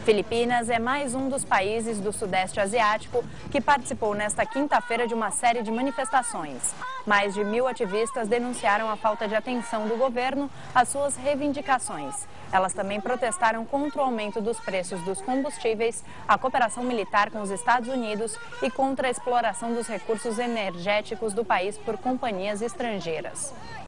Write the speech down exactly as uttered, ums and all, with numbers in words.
Filipinas é mais um dos países do Sudeste Asiático que participou nesta quinta-feira de uma série de manifestações. Mais de mil ativistas denunciaram a falta de atenção do governo às suas reivindicações. Elas também protestaram contra o aumento dos preços dos combustíveis, a cooperação militar com os Estados Unidos e contra a exploração dos recursos energéticos do país por companhias estrangeiras.